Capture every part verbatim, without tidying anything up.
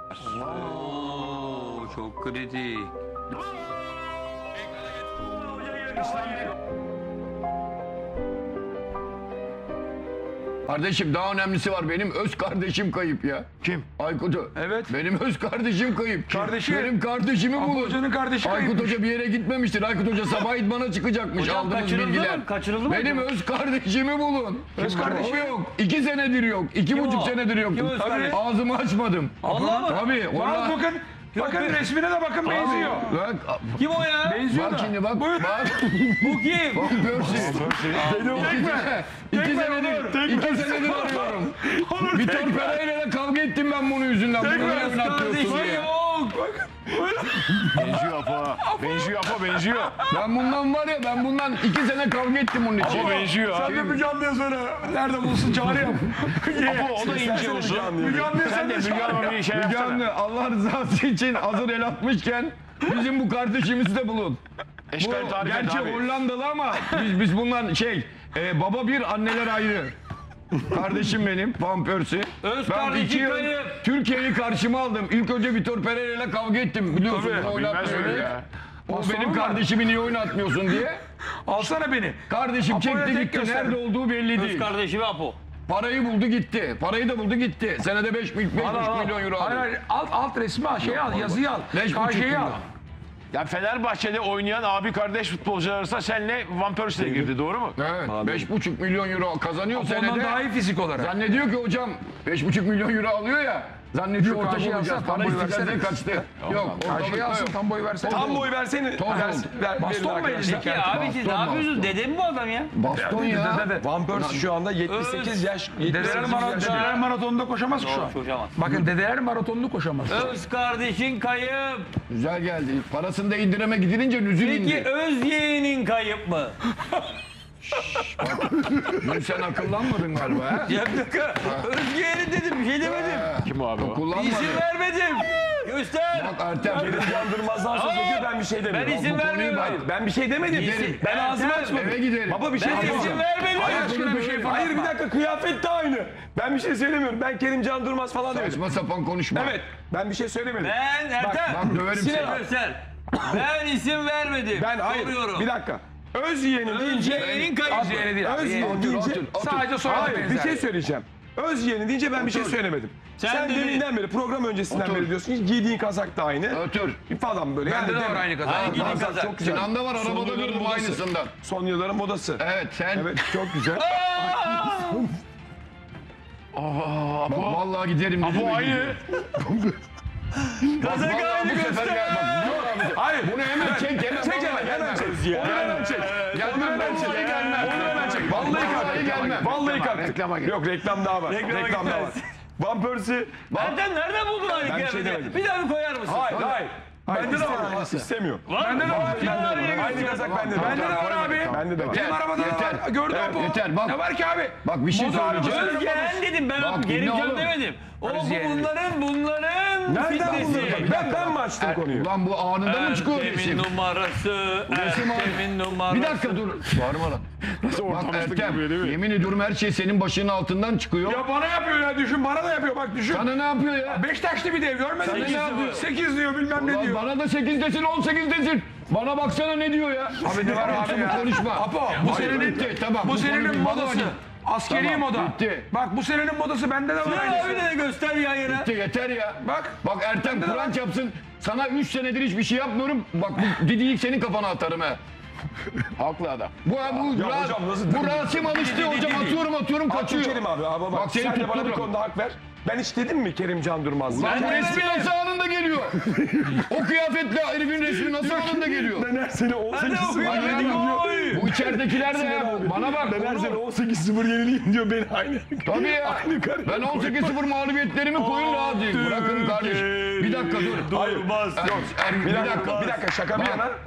Oo, çok kritik. Kardeşim daha önemlisi var. Benim öz kardeşim kayıp ya. Kim? Aykut'u. Evet. Benim öz kardeşim kayıp. Kardeşi? Benim kardeşimi Apo bulun. Hoca'nın kardeşi Aykut kayıpmış. Hoca bir yere gitmemiştir. Aykut Hoca sabah idmana çıkacakmış. Hocam Aldığımız kaçırıldı bilgiler. mı? Kaçırıldı mı Benim acaba? öz kardeşimi bulun. Öz kardeşi? O yok. İki senedir yok. İki Kim buçuk o? senedir yok. Kim öz kardeşi? Ağzımı açmadım. Allah mı? Tabii. Bak Orada... bakın. Bakın resmine de bakın benziyor. Bak, Kim o ya? Benziyor bak da. şimdi bak. Buyur. Bak. Bu kim? Bak Percy. İki, sene, iki Tekme, senedir, iki senedir arıyorum. Vitor Pereira'yla kavga ettim ben bunun yüzünden. Bunu niye oynatıyorsun Kardeşi diye. yok. Benziyor Apo. Benziyor Apo benziyor. Ben bundan var ya ben bundan iki sene kavga ettim bunun için. Apo benziyor Sen abi. de Müge Anlı'ya sonra nerede bulsun çağırıyorum. Apo o da ince olsun. Müge Anlı'ya Sen sen de de Müge Hanım'a bir şey Müge yapsana. Anlı Allah rızası için hazır el atmışken bizim bu kardeşimizi de bulun. Bu Eşkal tarif et gerçi abi. Hollandalı ama biz, biz bundan şey e, baba bir anneler ayrı. Kardeşim benim Van Persie. Öz Ben kardeşi iki yıl kayıp. Türkiye'yi karşıma aldım. İlk önce Vitor Pereira ile kavga ettim. Biliyorsun Tabii, bunu Bilmez oynatmıyor öyle diye. ya. O Bastonum benim var. kardeşimi niye oynatmıyorsun diye. Alsana beni. Kardeşim Apo'ya çekti tek gitti. göster. Nerede olduğu belli Öz değil. kardeşi ve Apo. Parayı buldu gitti. Parayı da buldu gitti. Senede beş milyon euro Hayır aldı. hayır alt, alt resmi al şey al yazıyı al. Beş buçuk Karşıyı milyon. al. Ya Fenerbahçe'de oynayan abi kardeş futbolcular arasında senle Van Persie'de girdi doğru mu? Evet. Beş buçuk milyon euro kazanıyor Ondan senede. daha iyi fizik olarak. Zannediyor ki hocam beş buçuk milyon euro alıyor ya. Zannediyor orta karşıya bulacağız. alsana, tam Para boy istiklalden versene. kaçtı. Yok Karşıya ortalıkta alsın yok. tam boy versene. Tam boy versene. Toz Ver, oldu. ver, Baston mu elinde? Peki abi siz ne Baston, yapıyorsunuz? Dedem mi bu adam ya? Baston ya. Van Persie şu anda yetmiş sekiz yaş. Dedeler, yetmiş sekiz maraton, yaşında. dedeler maratonunda koşamaz ki şu an. Koşamaz. Bakın dedeler maratonunu koşamaz. Öz kardeşin kayıp. Güzel geldi. Parasını da indireme gidilince nüzül Peki indi. öz yeğenin kayıp mı? Dün sen akıllanmadın galiba ha? Ya bir dakika. Öz yeğenin dedim bir şey demedim. Kim o abi o? Kullanmadın. İsim vermedim. Göster. Bak Ertem. Can Durmaz'dan söz ediyor ben bir şey Ben demiyorum. isim bu konuyu vermiyorum. bak. Hayır ben bir şey demedim. Giderim. Ben ağzımı Ertem, açmadım. Eve gidelim. Baba bir şey Ben diyeceğim. isim vermedim. Hayır aşkına bir şey falan. Hayır bir dakika kıyafet de aynı. Ben bir şey söylemiyorum. Ben Kerim Can Durmaz falan demedim. Saçma sapan konuşma. Evet ben bir şey söylemedim. Ben Ertem. Bak döverim Sinan seni. Göster. Ben isim vermedim. Ben hayır Soruyorum. bir dakika. Öz yeğeni deyince yeğenin kayıp. Öz yeğeni değil abi, Öz yeğeni. yeğeni Otur, deyince otur, otur. Sadece soyadı hayır bir benzer. şey söyleyeceğim. Öz yeğeni deyince ben bir şey söylemedim. Sen Sen, dedin. deminden beri program öncesinden Otur. beri diyorsun ki giydiğin kazak da aynı. Ötür. Falan böyle. Bende Yani de var deme. aynı kazak. Hangi Kazak kazak? çok güzel. Sinan'da var Son arabada yılların gördüm modası. aynısından. Son yılların modası. Evet sen. Evet çok güzel. Bak, vallahi giderim. Apo dedim. aynı. Kazak Vallahi aynı bu sefer göster. gel. Bak, dur abi. Hayır. Bunu hemen çek. Hemen Çek vallahi hemen hemen gelmem. çek. Onu hemen çek. Gelmem. Onu hemen çek. Vallahi gelmem. Onu hemen çek. Vallahi Vallahi kalktık. gelmem. Vallahi kalktık. Reklama gel. Yok reklam daha var. Reklama Reklam daha var. gitmez. Van Persie. Ertem nereden buldun aynı Ben bir şey kıyafeti? demedim. Bir daha bir koyar mısın? Hayır hayır. Bende de var. istemiyorum. İstemiyor. Bende de var. Bende de var. Aynı kazak bende de var. Bende de var abi. Bende de var. Benim arabada da Yeter. var. Gördün Evet, mü? yeter, bak. Ne var ki abi? Bak bir şey Moda arabası. söyleyeceğim. Öz yeğen dedim ben. Bak, Geri dinle can oğlum. demedim. O Öz bu yeğen. bunların bunların Nereden fitnesi. buldun? Ben, ben mi açtım konuyu? Ulan bu anında mı çıkıyor Ertem'in resim? numarası. Resim abi. Ertem'in numarası. Bir dakika dur. Bağırma lan. Nasıl Bak ortamızlık Ertem, yapıyor değil mi? yemin ediyorum her şey senin başının altından çıkıyor. Ya bana yapıyor ya düşün bana da yapıyor bak düşün. Sana ne yapıyor ya? Beşiktaşlı bir dev görmedin mi? Sekiz diyor. sekiz diyor bilmem ne Ulan diyor. bana da sekiz desin, on sekiz desin. Bana baksana ne diyor ya? Abi ne var abi ya? Konuşma. Apo bu Hayır, senenin bitti, tamam. bu Bu senenin konuyu modası. vallahi- Askeri Tamam, moda. bitti. Bak bu senenin modası bende de var Sinan aynısı. abi de göster yan yana. Bitti, yeter ya. Bak. Bak Ertem Kur'an yapsın. Sana üç senedir hiçbir şey yapmıyorum. Bak bu Didi'yi ilk senin kafana atarım he. Haklı adam. Bu bu, Ra- hocam nasıl bu Rasim alıştı hocam atıyorum atıyorum kaçıyor. Kerim abi. Abi bak, Bak seni sen de bana bir tuttururum. konuda hak ver. Ben hiç dedim mi Kerim Can Durmaz? Lan bu Ben de resmi demedim. nasıl anında geliyor? O kıyafetle herifin resmi nasıl anında geliyor? Ben her sene on Ben sekiz de sıfır okuyorum. Bak, dedim, ya, oy. bu içeridekiler de ya. Bana bak. Ben her onu- sene on sekiz sıfır yenileyim diyor beni aynı. Tabii ya. Aynı karı. Ben on sekiz sıfır mağlubiyetlerimi koyun rahat değil. Bırakın kardeş. Bir dakika dur. Durmaz. Er- Er- Bir bir dakika, dakika. bir dakika şaka bir Bak. yana.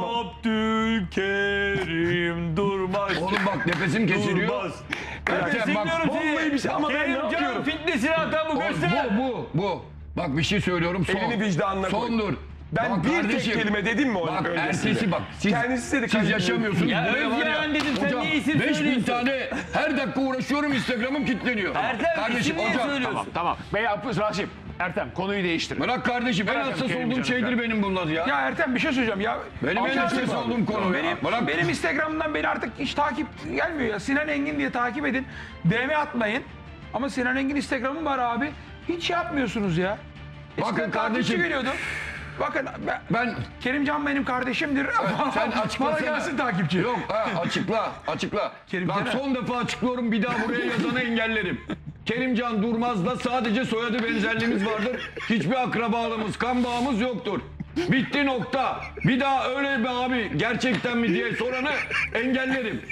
Abdülkerim Durmaz. Oğlum bak nefesim kesiliyor. Durmaz. Ertem, Nefesim bak, diyorum vallahi seni. bir şey ama ben ne Kerim Can yapıyorum? fitnessini atan bu göster. Bu bu bu. Bak bir şey söylüyorum son. Elini vicdanına koy. Sondur. Ben Bak bir kardeşim, tek kelime dedim mi onun Bak öncesinde? ertesi bak. Siz, Kendisi dedi siz kaleci. yaşamıyorsunuz. Ya Buraya var Özcan dedim, sen hocam, niye isim beş bin söylüyorsun? tane her dakika uğraşıyorum, Instagram'ım kilitleniyor. Ertem, Kardeşim isim niye hocam. söylüyorsun? Tamam tamam. Bey Hafız Rasim. Ertem konuyu değiştir. Bırak kardeşim, en Bırak hassas Kerim olduğum canım, şeydir bırak. benim bunlar ya. Ya Ertem bir şey söyleyeceğim ya. Benim en Ama- hassas olduğum konu. Benim, ya. Bırak. benim Instagram'dan beni artık hiç takip gelmiyor ya. Sinan Engin diye takip edin. D M atmayın. Ama Sinan Engin Instagram'ı var abi. Hiç şey yapmıyorsunuz ya. Eskiden Bakın takipçi kardeşim. geliyordu. Bakın ben, Ben Kerimcan benim kardeşimdir. sen Bana açıklasana. gelsin takipçi. Yok ha, açıkla açıkla. Kerimcan'a- Bak son defa açıklıyorum, bir daha buraya yazanı engellerim. Kerimcan Durmaz'la sadece soyadı benzerliğimiz vardır. Hiçbir akrabalığımız, kan bağımız yoktur. Bitti nokta. Bir daha öyle mi abi gerçekten mi diye soranı engellerim.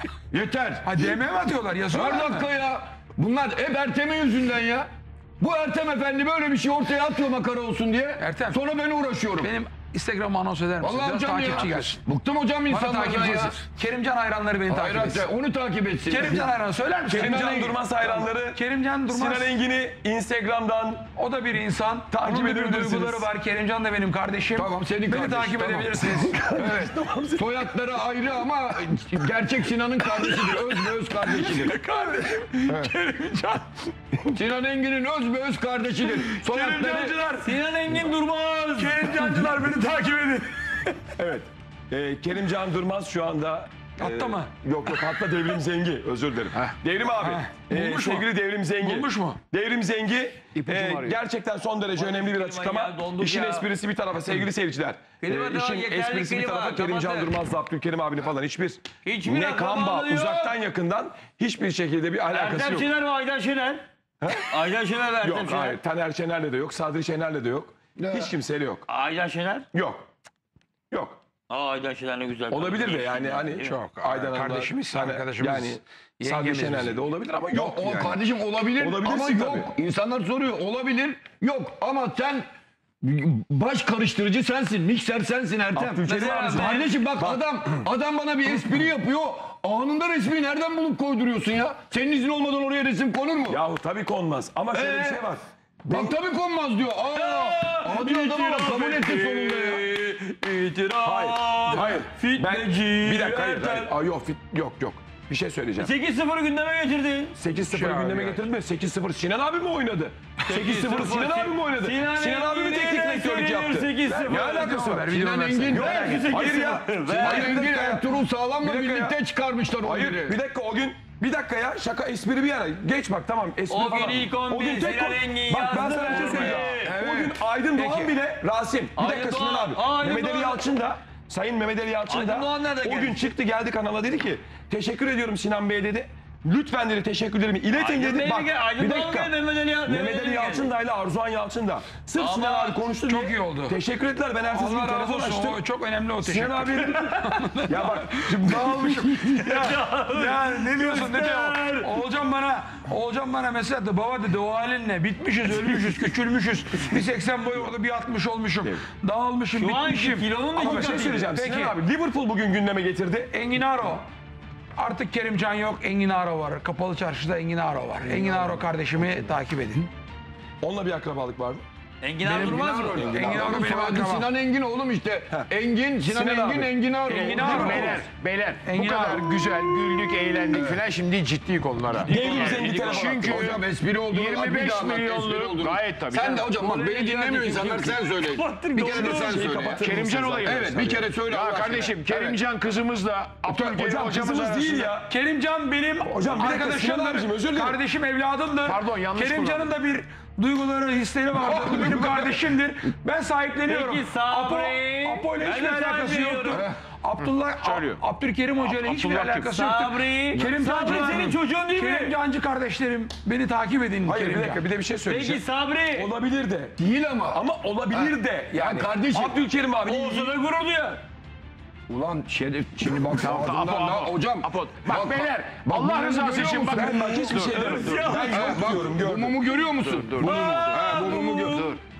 Yeter. Ha D M mi atıyorlar? Yazıyorlar Her mı? dakika ya. Bunlar hep Ertem'in yüzünden ya. Bu Ertem Efendi böyle bir şey ortaya atıyor makara olsun diye. Ertem. Sonra ben uğraşıyorum. Benim Instagram'ı anons eder misin? Vallahi Biraz hocam takipçi ya. gelsin. Bıktım hocam Bana insanlardan takipçi ya. gelsin. Kerimcan hayranları beni takip Hayır, etsin. onu takip etsin. Kerimcan hayranı söyler misin? Kerimcan Sinan Engin- Durmaz hayranları Kerimcan Durmaz. Sinan Engin'i Instagram'dan O da bir insan. Takip Onun da bir edebilirsiniz. duyguları var. Kerimcan da benim kardeşim. Tamam, senin Beni kardeşin, takip tamam. edebilirsiniz. Evet. Soyadları ayrı ama gerçek Sinan'ın kardeşidir. Öz ve öz kardeşidir. kardeşim Kerimcan. Sinan Engin'in öz ve öz kardeşidir. Soyadları... Kerimcancılar. Sinan Engin Durmaz. Kerimcancılar beni takip edin. Evet. Ee, Kerimcan Durmaz şu anda Hatta e, mı? Yok yok hatta Devrim Zengi, özür dilerim. Devrim abi. e, Bulmuş mu? sevgili Devrim Zengi. Bulmuş mu? Devrim Zengi İpucu e, mu arıyor? gerçekten son derece önemli bir klima açıklama. ya, donduk İşin ya. esprisi bir tarafa sevgili seyirciler. Klima E, da işin yeterli esprisi bir klima, tarafa Kerimcan kapatın. Durmaz'la Abdülkerim abini falan hiçbir, Hiçbir ne kan bağı akrabalığı yok. uzaktan yakından hiçbir şekilde bir alakası Ertem yok. Şener mi Aydan Şener? Aydan Şener ve Ertem Yok Şener. hayır, Taner Şener'le de yok, Sadri Şener'le de yok. Hiç kimseyle yok. Aydan Şener? Yok. Yok. Aa Aydan Şener ne güzel. Olabilir de yani hani Çok. Aydan Hanım'la, Kardeşimiz, hani arkadaşımız, yani Sadri yengemiz Şener'le bizim. de olabilir ama yok, Yok, o yani. kardeşim olabilir Olabilirsin ama yok. İnsanlar soruyor, olabilir, yok. Ama sen baş karıştırıcı sensin, mikser sensin Ertem. Abdülkerim Mesela abicim. ben- Kardeşim bak adam adam bana bir espri yapıyor. Anında resmi nereden bulup koyduruyorsun ya? Senin izin olmadan oraya resim konur mu? Yahu tabii konmaz ama şöyle bir Ee? şey var. Bak tabii konmaz diyor. Aa, adi adam ama kabul etti sonunda ya. İtiraf. Hayır. Hayır. Ben, Fitneci. bir dakika hayır. Ertem. hayır. Aa, yok, fit, yok yok. Bir şey söyleyeceğim. sekiz sıfır gündeme getirdi. sekiz sıfır Şey abi gündeme ya. getirdin mi? sekiz sıfır Sinan abi mi oynadı? sekiz sıfır Sinan abi mi oynadı? Sinan, Sinan abi mi teknik direktörlük yaptı? sekiz sıfır. Ne alakası var? Sinan Engin, Hayır ya. Sinan Hayır, bir Engin dakika ya. Ertuğrul Sağlam'la Bir dakika ya. birlikte çıkarmışlar o Hayır biri. bir dakika o gün bir dakika ya şaka espri bir yana. Geç bak tamam espri O gün falan. ilk on bir Sinan konu- Engin Bak ben yazdı sana bir şey formayı. söyleyeceğim. O gün Aydın Doğan bile Rasim. Bir Aydın dakika Sinan Doğan, abi. Aydın Mehmet Ali Doğan. Yalçın da Sayın Mehmet Ali Yalçın Aydın da Doğan nerede o gün geldi? çıktı geldi kanala dedi ki teşekkür ediyorum Sinan Bey dedi. Lütfen dedi teşekkürlerimi iletin Aydın dedi. Bey Bak mi geldi? Aydın bir Doğan dakika. geldi, Mehmet Ali Yalçın- Mehmet Ali geldi. Yalçın da ile Arzuhan Yalçın da. Sırf Ama Sinan abi konuştu çok diye iyi oldu. Teşekkür ettiler. Ben ertesi gün Allah razı telefon olsun. açtım. O çok önemli o teşekkür. Sinan abi ya bak şimdi dağılmışım. Ya ne diyorsun ne diyor? Oğulcan bana, Oğulcan bana mesaj attı. Baba dedi o halin ne? Bitmişiz, ölmüşüz, küçülmüşüz. Bir seksen boy oldu, bir altmış olmuşum. Dağılmışım, Şu anki bitmişim. kilonun da Ama iki bir şey katıydı. söyleyeceğim. Peki. Sinan abi Liverpool bugün gündeme getirdi. Enginaro. Artık Kerimcan yok, Enginaro var. Kapalı çarşıda Enginaro var. Enginaro kardeşimi takip edin. Onunla bir akrabalık vardı. Engin abi durmaz mı? Enginaro Oğlum benim soyadı akrabam. Sinan Engin oğlum işte. Engin, Sinan, Sinan Engin, abi. Engin Ağrı. Enginaro. Beyler, beyler bu Engin kadar abi. güzel güldük, eğlendik filan şimdi ciddi konulara. Devrim Zengi telefon Çünkü attı. Hocam espri olduğunu yirmi beş bir daha anlat, espri milyonluk olduğunu. gayet tabii. Sen de hocam bak beni dinlemiyor insanlar sen söyle. Bir kere de sen söyle. ya. Kerimcan olayı. Evet bir kere söyle. Ya Allah aşkına. kardeşim Kerimcan kızımızla Abdülkerim Hocam hocamız kızımız değil arasında- ya. Kerimcan benim Hocam bir dakika, Sinan abicim, arkadaşımdır. özür dilerim. Kardeşim evladımdır. Pardon, yanlış Kerimcan'ın da bir duyguları, hisleri vardır. Bu benim kardeşimdir. Ben sahipleniyorum. Peki, Sabri. Apo, Apo ile Ben hiçbir de alakası sahipleniyorum. yoktur. Abdullah, Söylüyor. Ab- Abdülkerim Hoca ile hiçbir Abdullah kim? alakası yoktur. Sabri. Kerimcancı Sabri senin çocuğun değil mi? Kerimcancı kardeşlerim beni takip edin. Hayır bir Kerimcan. dakika bir de bir şey Peki söyleyeceğim. Sabri. Olabilir de. Değil ama. Ama olabilir de. Yani kardeşim. Abdülkerim abi. Olsa da gurur duyar. Ulan şerif şimdi bak Tamam, ağzından Apo, da Apo, hocam. Apo. Bak beyler bak, Allah bunu rızası görüyor için musun? bakın. Ben bak hiçbir şey demedim. Ben Ha, yok bak diyorum bu gördüm. mumu görüyor musun? Dur dur. Ha, bu mumu gör. Dur.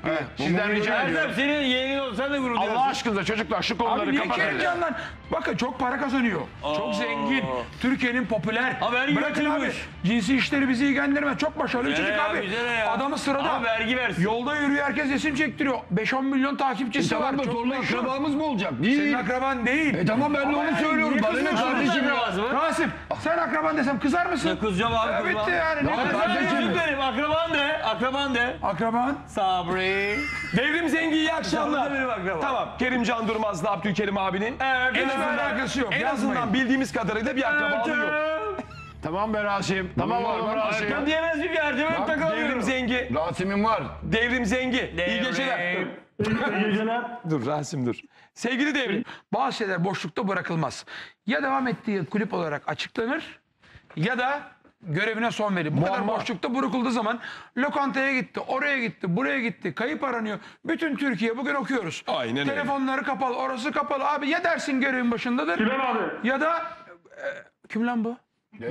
Sizden rica ediyorum. Erdem senin yeğenin olsa da gurur duyarsın. Allah aşkınıza çocuklar şu konuları Abi niye kapatın. Kerimcan'dan? Bakın çok para kazanıyor. Çok zengin. Türkiye'nin popüler. Ha, vergi Bırakın abi. götürmüş. Cinsi işleri bizi ilgilendirmez. Çok başarılı bir Bize çocuk ne ya, abi. bize ne ya? Adamı sırada. Ama vergi versin. Yolda yürüyor herkes resim çektiriyor. beş on milyon takipçisi Tamam var. da Çok torun meşhur. akrabamız mı olacak? Senin Değil. akraban değil. E tamam ben de Ama onu yani söylüyorum. niye Bana ne kızıyorsun? kardeşim ya? Akrabası mı? Rasim sen akraban desem kızar mısın? Ne kızacağım abi, Evet kızmam. yani. Ne Ya kızar? kardeşim. Özür dilerim, akraban de, akraban de. Akraban. Sabri. Devrim Zengi iyi akşamlar. Sabri benim akrabam. Tamam. Kerimcan Durmaz'la Abdülkerim abinin Evet, en evet. azından, alakası yok, en yazmayın. azından bildiğimiz kadarıyla bir akrabalığı yok. Tamam be Rasim. Tamam oğlum Rasim. Ertem diyemez mi ki Ertem'e Devrim takılamıyorum. Zengi, Rasim'im var. Devrim Zengi. İyi Devrim. geceler. Dur Rasim dur. Sevgili Devrim. Bazı şeyler boşlukta bırakılmaz. Ya devam ettiği kulüp olarak açıklanır ya da görevine son verir. Bu kadar boşlukta bırakıldığı zaman lokantaya gitti, oraya gitti, buraya gitti, kayıp aranıyor. Bütün Türkiye bugün okuyoruz. Aynen öyle. Telefonları kapalı, orası kapalı. Abi ya dersin görevin başındadır. Kim abi? Ya da e, kim lan bu?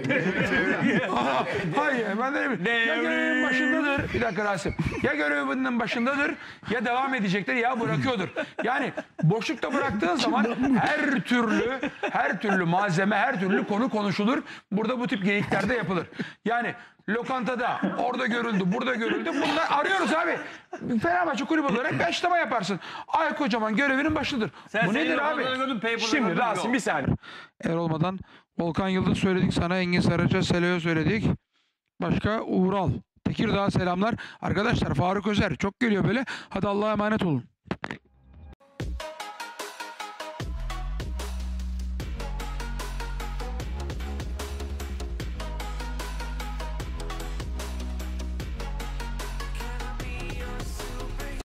Hayır ben de bilmiyorum. Ya görevin başındadır. Bir dakika Rasim. Ya görevinin başındadır ya devam edecektir ya bırakıyordur. Yani boşlukta bıraktığın zaman her türlü her türlü malzeme, her türlü konu konuşulur. Burada bu tip geyikler de yapılır. Yani lokantada orada görüldü, burada görüldü. Bunlar arıyoruz abi. Fenerbahçe kulübü olarak bir açıklama yaparsın. Ay kocaman görevinin başıdır. Sen Bu senin nedir abi? lokantaları gördün, paper'ları Şimdi gördün, Rasim yok. bir saniye. Eğer olmadan Volkan Yıldız söyledik sana, Engin Saraç'a, Sele'ye söyledik. Başka Uğural. Tekirdağ selamlar. Arkadaşlar Faruk Özer çok geliyor böyle. Hadi Allah'a emanet olun.